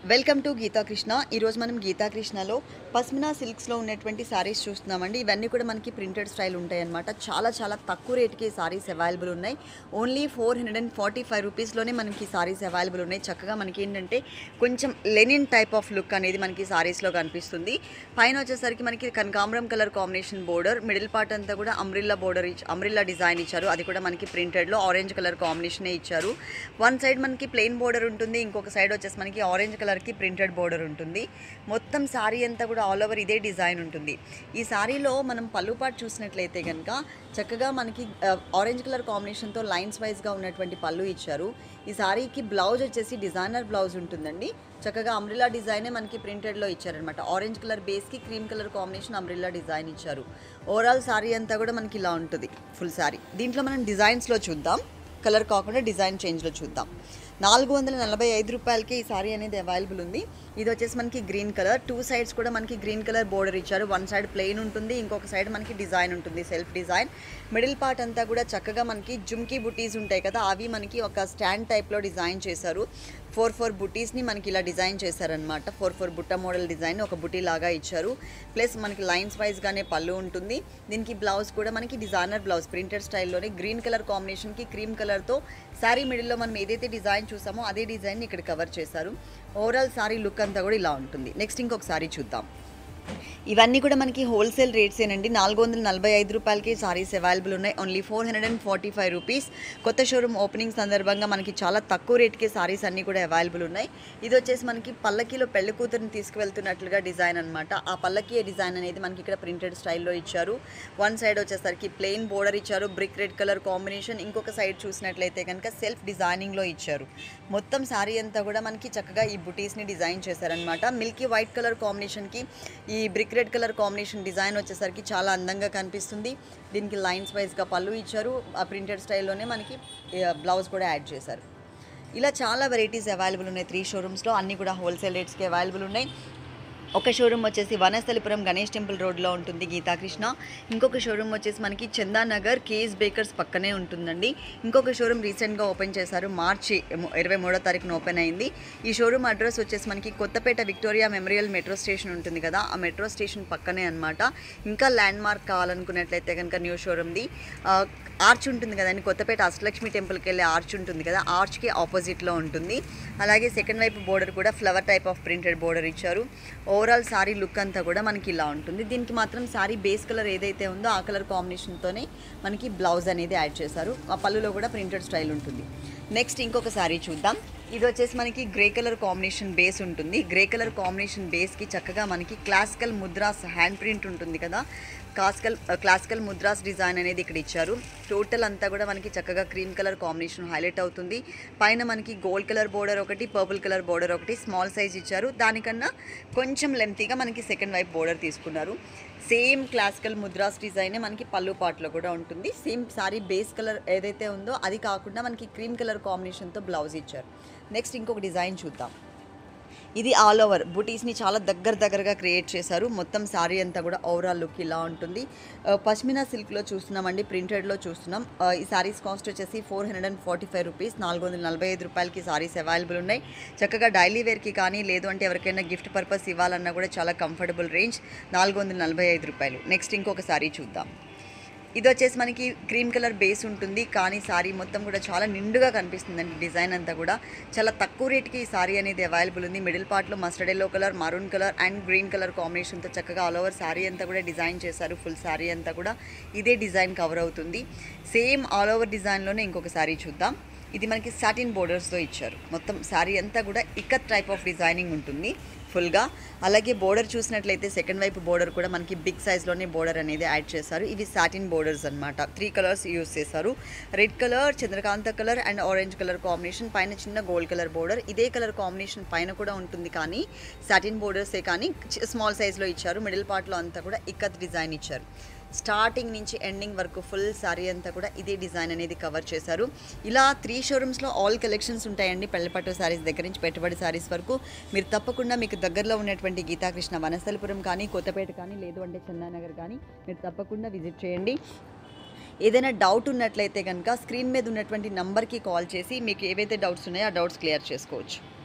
Welcome to Gita Krishna. ఈరోజు మనం గీతా కృష్ణలో పస్మినా సిల్క్స్లో ఉన్నటువంటి సారీస్ చూస్తున్నామండి. ఇవన్నీ కూడా మనకి ప్రింటెడ్ స్టైల్ ఉంటాయి అన్నమాట. చాలా తక్కువ రేట్కి సారీస్ అవైలబుల్ ఉన్నాయి. ఓన్లీ 445 రూపీస్లోనే మనకి సారీస్ అవైలబుల్ ఉన్నాయి. చక్కగా మనకి ఏంటంటే కొంచెం లెనిన్ టైప్ ఆఫ్ లుక్ అనేది మనకి సారీస్లో కనిపిస్తుంది. పైన వచ్చేసరికి మనకి కనకాంబరం colour combination border, middle part అంతా కూడా అంబ్రిల్లా బోర్డర్ అంబ్రిల్లా డిజైన్ ఇచ్చారు. అది కూడా మనకి ప్రింటెడ్లో ఆరెంజ్ కలర్ కాంబినేషనే ఇచ్చారు. వన్ సైడ్ మనకి ప్లెయిన్ బోర్డర్ ఉంటుంది, ఇంకొక సైడ్ వచ్చేసి మనకి ఆరెంజ్ కలర్కి ప్రింటెడ్ బోర్డర్ ఉంటుంది. మొత్తం సారీ అంతా కూడా ఆల్ ఓవర్ ఇదే డిజైన్ ఉంటుంది. ఈ సారీలో మనం పళ్ళు పార్ట్ చూసినట్లయితే కనుక చక్కగా మనకి ఆరెంజ్ కలర్ కాంబినేషన్తో లైన్స్ వైజ్గా ఉన్నటువంటి పళ్ళు ఇచ్చారు. ఈ సారీకి బ్లౌజ్ వచ్చేసి డిజైనర్ బ్లౌజ్ ఉంటుందండి. చక్కగా అంబ్రిల్లా డిజైనే మనకి ప్రింటెడ్లో ఇచ్చారనమాట. ఆరెంజ్ కలర్ బేస్కి cream colour combination umbrella design ఇచ్చారు. ఓవరాల్ సారీ అంతా కూడా మనకి ఇలా ఉంటుంది ఫుల్ సారీ. దీంట్లో మనం డిజైన్స్లో చూద్దాం, కలర్ కాకుండా డిజైన్ చేంజ్లో చూద్దాం. 445 రూపాయలకి ఈ సారీ అనేది అవైలబుల్ ఉంది. ఇది వచ్చేసి మనకి గ్రీన్ కలర్, టూ సైడ్స్ కూడా మనకి గ్రీన్ కలర్ బోర్డర్ ఇచ్చారు. వన్ సైడ్ ప్లెయిన్ ఉంటుంది, ఇంకొక సైడ్ మనకి డిజైన్ ఉంటుంది, సెల్ఫ్ డిజైన్. మిడిల్ పార్ట్ అంతా కూడా చక్కగా మనకి జుమ్కీ బుటీస్ ఉంటాయి కదా, అవి మనకి ఒక స్టాండ్ టైప్లో డిజైన్ చేశారు. 4 బుటీస్ని మనకి ఇలా డిజైన్ చేశారనమాట. 4 బుట్ట మోడల్ డిజైన్ ఒక బుటీ లాగా ఇచ్చారు. ప్లస్ మనకి లైన్స్ వైజ్గానే పళ్ళు ఉంటుంది. దీనికి బ్లౌజ్ కూడా మనకి డిజైనర్ బ్లౌజ్ ప్రింటెడ్ స్టైల్లోనే గ్రీన్ కలర్ కాంబినేషన్కి క్రీమ్ కలర్తో శారీ మిడిల్లో మనం ఏదైతే డిజైన్ చూసామో అదే డిజైన్ ఇక్కడ కవర్ చేశారు. ఓవరాల్ సారీ లుక్ అంతా కూడా ఇలా ఉంటుంది. నెక్స్ట్ ఇంకొక సారీ చూద్దాం. ఇవన్నీ కూడా మనకి హోల్సేల్ రేట్సేనండి. 445 రూపాయలకి సారీస్ అవైలబుల్ ఉన్నాయి. ఓన్లీ 445 రూపీస్. కొత్త షోరూమ్ ఓపెనింగ్ సందర్భంగా మనకి చాలా తక్కువ రేట్కి సారీస్ అన్నీ కూడా అవైలబుల్ ఉన్నాయి. ఇది వచ్చేసి మనకి పల్లకీలో పెళ్లి కూతురిని తీసుకువెళ్తున్నట్లుగా డిజైన్ అనమాట. ఆ పల్లకీ డిజైన్ అనేది మనకి ఇక్కడ ప్రింటెడ్ స్టైల్లో ఇచ్చారు. వన్ సైడ్ వచ్చేసరికి ప్లెయిన్ బోర్డర్ ఇచ్చారు, బ్రిక్ రెడ్ కలర్ కాంబినేషన్. ఇంకొక సైడ్ చూసినట్లయితే కనుక సెల్ఫ్ డిజైనింగ్లో ఇచ్చారు. మొత్తం సారీ అంతా కూడా మనకి చక్కగా ఈ బుటీస్ని డిజైన్ చేశారనమాట. మిల్కీ వైట్ కలర్ కాంబినేషన్కి ఈ brick red colour combination design వచ్చేసరికి చాలా అందంగా కనిపిస్తుంది. దీనికి లైన్స్ వైజ్గా పళ్ళు ఇచ్చారు. ఆ ప్రింటెడ్ స్టైల్లోనే మనకి బ్లౌజ్ కూడా యాడ్ చేశారు. ఇలా చాలా వెరైటీస్ అవైలబుల్ ఉన్నాయి 3 షోరూమ్స్లో. అన్నీ కూడా హోల్సేల్ రేట్స్కి అవైలబుల్ ఉన్నాయి. ఒక షోరూమ్ వచ్చేసి వనస్థలిపురం గణేష్ టెంపుల్ రోడ్లో ఉంటుంది గీతా కృష్ణ. ఇంకొక షోరూమ్ వచ్చేసి మనకి చందానగర్ కేఎస్ బేకర్స్ పక్కనే ఉంటుందండి. ఇంకొక షోరూమ్ రీసెంట్గా ఓపెన్ చేశారు, మార్చి 23వ తారీఖున ఓపెన్ అయింది. ఈ షోరూమ్ అడ్రస్ వచ్చేసి మనకి Kothapet Victoria Memorial metro station ఉంటుంది కదా, ఆ మెట్రో స్టేషన్ పక్కనే అనమాట. ఇంకా ల్యాండ్ మార్క్ కావాలనుకున్నట్లయితే కనుక న్యూ షోరూమ్ది ఆర్చ్ ఉంటుంది కదండి, కొత్తపేట అష్టలక్ష్మి టెంపుల్కి వెళ్ళే ఆర్చ్ ఉంటుంది కదా, ఆర్చ్కి ఆపోజిట్లో ఉంటుంది. అలాగే సెకండ్ వైపు బోర్డర్ కూడా flower type of printed border ఇచ్చారు. ఓవరాల్ సారీ లుక్ అంతా కూడా మనకి ఇలా ఉంటుంది. దీనికి మాత్రం సారీ బేస్ కలర్ ఏదైతే ఉందో ఆ కలర్ కాంబినేషన్తోనే మనకి బ్లౌజ్ అనేది యాడ్ చేశారు. ఆ పళ్ళులో కూడా ప్రింటెడ్ స్టైల్ ఉంటుంది. నెక్స్ట్ ఇంకొక సారీ చూద్దాం. ఇది వచ్చేసి మనకి గ్రే కలర్ కాంబినేషన్ బేస్ ఉంటుంది. గ్రే కలర్ కాంబినేషన్ బేస్కి చక్కగా మనకి క్లాసికల్ ముద్రాస్ హ్యాండ్ ప్రింట్ ఉంటుంది కదా, క్లాసికల్ ముద్రాస్ డిజైన్ అనేది ఇక్కడ ఇచ్చారు. టోటల్ అంతా కూడా మనకి చక్కగా క్రీమ్ కలర్ కాంబినేషన్ హైలైట్ అవుతుంది. పైన మనకి గోల్డ్ కలర్ బోర్డర్ ఒకటి, పర్పుల్ కలర్ బోర్డర్ ఒకటి స్మాల్ సైజ్ ఇచ్చారు. దానికన్నా కొంచెం లెంతీగా మనకి సెకండ్ వైపు బోర్డర్ తీసుకున్నారు. సేమ్ క్లాసికల్ ముద్రాస్ డిజైనే మనకి పళ్ళు పార్ట్లో కూడా ఉంటుంది. సేమ్ సారీ బేస్ కలర్ ఏదైతే ఉందో అది కాకుండా మనకి క్రీమ్ కలర్ కాంబినేషన్తో బ్లౌజ్ ఇచ్చారు. నెక్స్ట్ ఇంకొక డిజైన్ చూద్దాం. ఇది ఆల్ ఓవర్ బుటీస్ని చాలా దగ్గరగా క్రియేట్ చేశారు. మొత్తం సారీ అంతా కూడా ఓవరాల్ లుక్ ఇలా ఉంటుంది. పష్మినా సిల్క్లో చూస్తున్నామండి, ప్రింటెడ్లో చూస్తున్నాం. ఈ సారీస్ కాస్ట్ వచ్చేసి 445 రూపీస్. 445 రూపాయలకి సారీస్ అవైలబుల్ ఉన్నాయి. చక్కగా డైలీ వేర్కి కానీ లేదు అంటే ఎవరికైనా గిఫ్ట్ పర్పస్ ఇవ్వాలన్నా కూడా చాలా కంఫర్టబుల్ రేంజ్, 445 రూపాయలు. నెక్స్ట్ ఇంకొక సారీ చూద్దాం. ఇది వచ్చేసి మనకి క్రీమ్ కలర్ బేస్ ఉంటుంది, కానీ సారీ మొత్తం కూడా చాలా నిండుగా కనిపిస్తుందండి. డిజైన్ అంతా కూడా చాలా తక్కువ రేట్కి ఈ సారీ అనేది అవైలబుల్ ఉంది. మిడిల్ పార్ట్లో mustard yellow colour, maroon colour and green colour కాంబినేషన్తో చక్కగా ఆల్ ఓవర్ సారీ అంతా కూడా డిజైన్ చేశారు. ఫుల్ సారీ అంతా కూడా ఇదే డిజైన్ కవర్ అవుతుంది. సేమ్ ఆల్ ఓవర్ డిజైన్లోనే ఇంకొక సారీ చూద్దాం. ఇది మనకి సాటిన్ బోర్డర్స్తో ఇచ్చారు. మొత్తం సారీ అంతా కూడా ఇక్కత్ టైప్ ఆఫ్ డిజైనింగ్ ఉంటుంది ఫుల్గా. అలాగే బోర్డర్ చూసినట్లయితే సెకండ్ వైపు బోర్డర్ కూడా మనకి బిగ్ సైజ్లోనే బోర్డర్ అనేది యాడ్ చేశారు. ఇవి సాటిన్ బోర్డర్స్ అనమాట. 3 కలర్స్ యూజ్ చేశారు. రెడ్ కలర్, చంద్రకాంత colour and orange colour combination. పైన చిన్న గోల్డ్ కలర్ బోర్డర్. ఇదే కలర్ కాంబినేషన్ పైన కూడా ఉంటుంది, కానీ సాటిన్ బోర్డర్సే కానీ స్మాల్ సైజ్లో ఇచ్చారు. మిడిల్ పార్ట్లో అంతా కూడా ఇక్కత్ డిజైన్ ఇచ్చారు. స్టార్టింగ్ నుంచి ఎండింగ్ వరకు ఫుల్ సారీ అంతా కూడా ఇదే డిజైన్ అనేది కవర్ చేశారు. ఇలా 3 షోరూమ్స్లో ఆల్ కలెక్షన్స్ ఉంటాయండి. పెళ్లిపట్టు సారీస్ దగ్గర నుంచి పెట్టుబడి సారీస్ వరకు. మీరు తప్పకుండా మీకు దగ్గరలో ఉన్నటువంటి గీతా కృష్ణ వనస్థలిపురం కానీ, కొత్తపేట కానీ, లేదు అంటే చందానగర్ కానీ మీరు తప్పకుండా విజిట్ చేయండి. ఏదైనా డౌట్ ఉన్నట్లయితే కనుక స్క్రీన్ మీద ఉన్నటువంటి నంబర్కి కాల్ చేసి మీకు ఏవైతే డౌట్స్ ఉన్నాయో ఆ డౌట్స్ క్లియర్ చేసుకోవచ్చు.